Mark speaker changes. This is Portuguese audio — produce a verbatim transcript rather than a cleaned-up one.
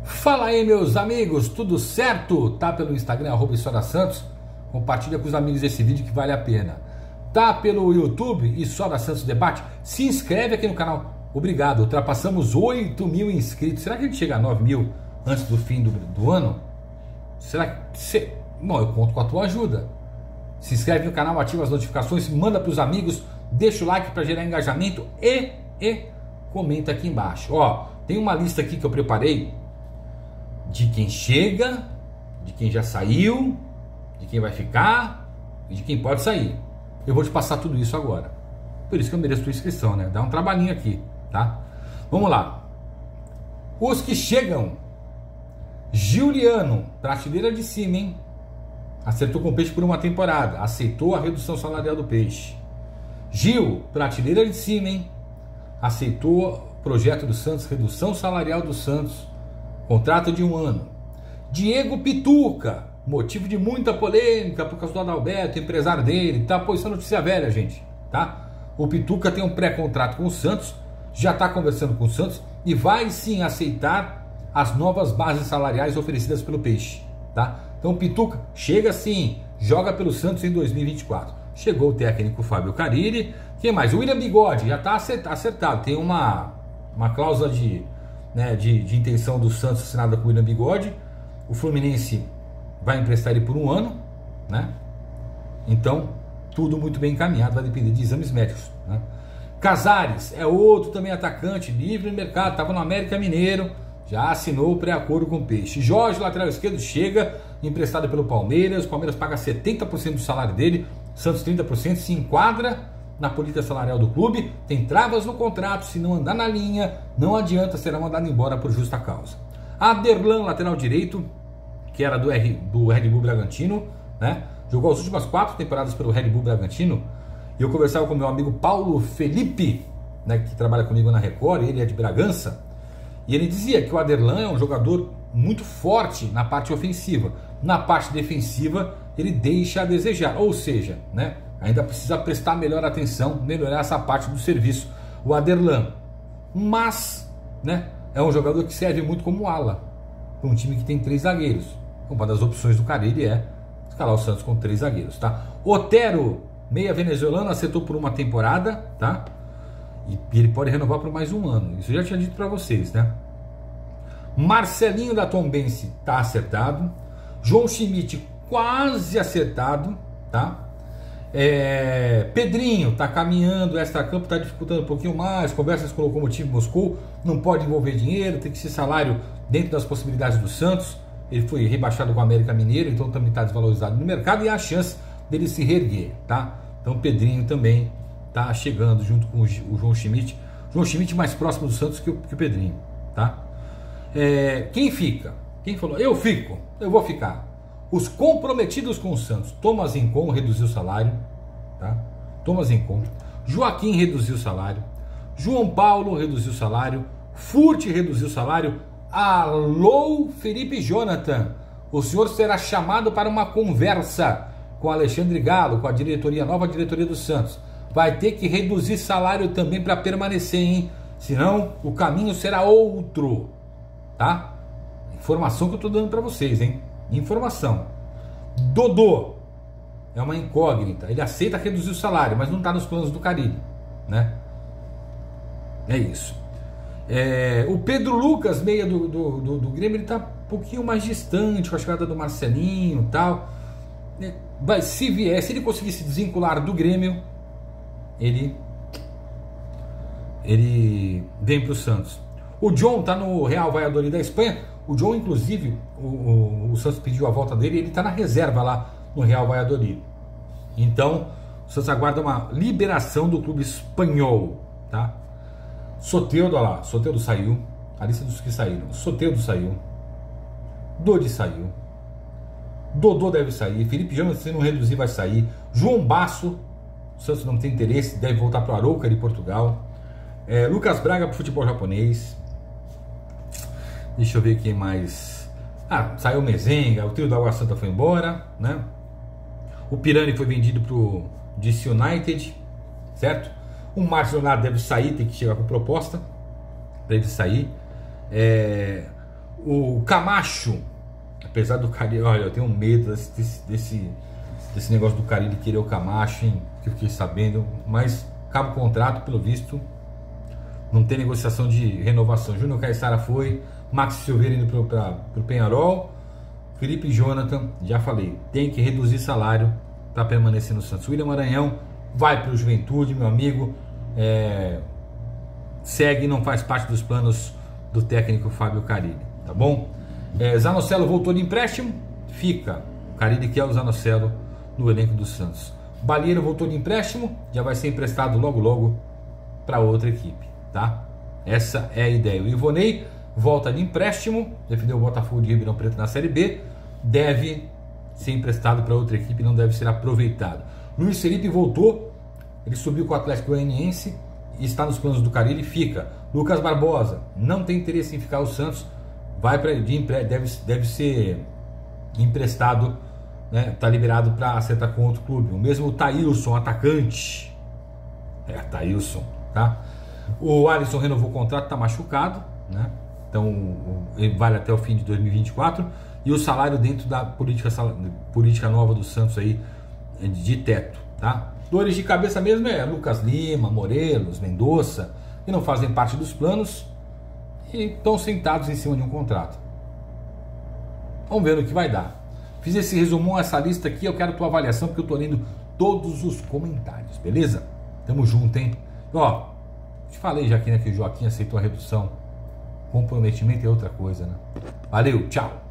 Speaker 1: Fala aí, meus amigos, tudo certo? Tá pelo Instagram, arroba História Santos? Compartilha com os amigos esse vídeo que vale a pena. Tá pelo YouTube, História Santos Debate? Se inscreve aqui no canal. Obrigado, ultrapassamos oito mil inscritos. Será que a gente chega a nove mil antes do fim do, do ano? Será que... Cê... Bom, eu conto com a tua ajuda. Se inscreve no canal, ativa as notificações, manda para os amigos, deixa o like para gerar engajamento e, e comenta aqui embaixo. Ó, tem uma lista aqui que eu preparei de quem chega, de quem já saiu, de quem vai ficar e de quem pode sair. Eu vou te passar tudo isso agora. Por isso que eu mereço tua inscrição, né? Dá um trabalhinho aqui, tá? Vamos lá. Os que chegam. Giuliano, prateleira de cima, hein? Acertou com o Peixe por uma temporada. Aceitou a redução salarial do Peixe. Gil, prateleira de cima, hein? Aceitou o projeto do Santos, redução salarial do Santos. Contrato de um ano. Diego Pituca, motivo de muita polêmica por causa do Adalberto, empresário dele, tá? Pô, isso é notícia velha, gente, tá? O Pituca tem um pré-contrato com o Santos, já está conversando com o Santos e vai sim aceitar as novas bases salariais oferecidas pelo Peixe, tá? Então o Pituca chega sim, joga pelo Santos em dois mil e vinte e quatro. Chegou o técnico Fábio Carille. Quem mais? O William Bigode já está acertado, tem uma, uma cláusula de... Né, de, de intenção do Santos assinada com o William Bigode. O Fluminense vai emprestar ele por um ano, né? Então tudo muito bem encaminhado, vai depender de exames médicos, né? Casares é outro também atacante, livre no mercado, estava no América Mineiro, já assinou o pré-acordo com o Peixe. Jorge, lateral esquerdo, chega emprestado pelo Palmeiras. O Palmeiras paga setenta por cento do salário dele, Santos trinta por cento, se enquadra na política salarial do clube, tem travas no contrato, se não andar na linha, não adianta, será mandado embora por justa causa. Aderlan, lateral direito, que era do, R, do Red Bull Bragantino, né? Jogou as últimas quatro temporadas pelo Red Bull Bragantino, e eu conversava com meu amigo Paulo Felipe, né, que trabalha comigo na Record, ele é de Bragança, e ele dizia que o Aderlan é um jogador muito forte na parte ofensiva, na parte defensiva ele deixa a desejar, ou seja, né, ainda precisa prestar melhor atenção, melhorar essa parte do serviço, o Aderlan. Mas, né, é um jogador que serve muito como ala para um time que tem três zagueiros. Uma das opções do Carille é escalar o Santos com três zagueiros, tá? Otero, meia venezuelano, acertou por uma temporada, tá? E ele pode renovar por mais um ano. Isso eu já tinha dito para vocês, né? Marcelinho da Tombense tá acertado. João Schmidt quase acertado, tá? É, Pedrinho está caminhando, extra-campo está dificultando um pouquinho mais, conversas com o Lokomotiv Moscou, não pode envolver dinheiro, tem que ser salário dentro das possibilidades do Santos. Ele foi rebaixado com o América Mineiro, então também está desvalorizado no mercado e há a chance dele se reerguer, tá? Então Pedrinho também está chegando junto com o João Schmidt, João Schmidt mais próximo do Santos que o, que o Pedrinho, tá? É, quem fica? Quem falou? Eu fico, eu vou ficar. Os comprometidos com o Santos: Thomas Incon reduziu o salário, tá? Thomas Incon. Joaquim reduziu o salário. João Paulo reduziu o salário. Furt reduziu o salário. Alô, Felipe Jonathan, o senhor será chamado para uma conversa com Alexandre Galo, com a diretoria, nova diretoria do Santos. Vai ter que reduzir salário também para permanecer, hein? Senão o caminho será outro, tá? Informação que eu estou dando para vocês, hein? Informação. Dodô é uma incógnita. Ele aceita reduzir o salário, mas não está nos planos do Carille, né? É isso. É, o Pedro Lucas, meia do, do, do, do Grêmio, ele está um pouquinho mais distante com a chegada do Marcelinho e tal. Vai, se vier, se ele conseguir se desvincular do Grêmio, ele ele vem para o Santos. O John está no Real Valladolid da Espanha. O John, inclusive, o, o, o Santos pediu a volta dele, ele está na reserva lá no Real Valladolid. Então, o Santos aguarda uma liberação do clube espanhol, tá? Soteldo, olha lá, Soteldo saiu, a lista dos que saíram. Soteldo saiu, Dodi saiu, Dodô deve sair, Felipe Jonathan, se não reduzir, vai sair. João Basso, o Santos não tem interesse, deve voltar para o Arouca de Portugal. É, Lucas Braga para o futebol japonês. Deixa eu ver quem mais. Ah, saiu o Mezenga, o trio da Água Santa foi embora, né? O Pirani foi vendido para o D C United, certo? O Márcio Leonardo deve sair, tem que chegar com proposta para ele sair. É... O Camacho, apesar do Carille, olha, eu tenho medo desse, desse, desse negócio do Carille querer o Camacho, hein, que eu fiquei sabendo, mas acaba o contrato, pelo visto, não tem negociação de renovação. Júnior Caissara foi, Max Silveira indo para o Penharol, Felipe Jonathan, já falei, tem que reduzir salário para permanecer no Santos. William Maranhão vai para o Juventude, meu amigo, é, segue, não faz parte dos planos do técnico Fábio Carille, tá bom? É, Zanocelo voltou de empréstimo, fica. O Carille quer o Zanocelo no elenco do Santos. Balieiro voltou de empréstimo, já vai ser emprestado logo logo para outra equipe, tá? Essa é a ideia. O Ivonei volta de empréstimo, defendeu o Botafogo de Ribeirão Preto na Série B, deve ser emprestado para outra equipe, não deve ser aproveitado. Luiz Felipe voltou, ele subiu com o Atlético Goianiense, está nos planos do Carille, fica. Lucas Barbosa não tem interesse em ficar o Santos, vai para de empre... deve, deve ser emprestado, né? Tá liberado para acertar com outro clube. O mesmo o Thailson, atacante, é Thailson, tá? O Alisson renovou o contrato, tá machucado, né? Então ele vale até o fim de dois mil e vinte e quatro, e o salário dentro da política, política nova do Santos aí de teto, tá? Dores de cabeça mesmo é Lucas Lima, Morelos, Mendonça, que não fazem parte dos planos e estão sentados em cima de um contrato. Vamos ver o que vai dar. Fiz esse resumão, essa lista aqui, eu quero a tua avaliação, porque eu tô lendo todos os comentários, beleza? Tamo junto, hein? Ó, te falei já aqui, né, que o Joaquim aceitou a redução. Comprometimento é outra coisa, né? Valeu, tchau!